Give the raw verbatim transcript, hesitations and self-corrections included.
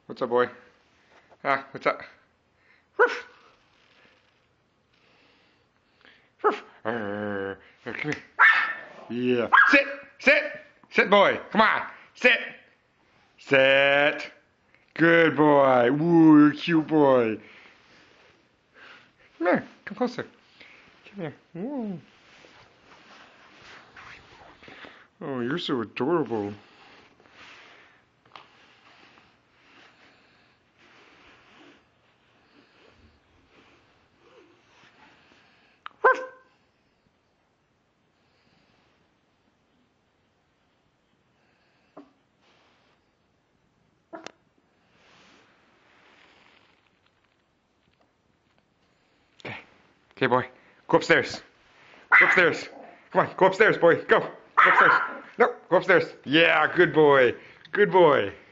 What's up, boy? Ah, what's up? Ruff! Ruff! Arr, come here. Yeah. Sit! Sit! Sit, boy! Come on! Sit! Sit! Good boy! Woo, you're a cute boy! Come here. Come closer. Come here. Woo. Oh, you're so adorable. Ruff! Okay. Okay, boy. Go upstairs. Go upstairs. Come on, go upstairs, boy. Go. Go upstairs. No, go upstairs. Yeah, good boy. Good boy.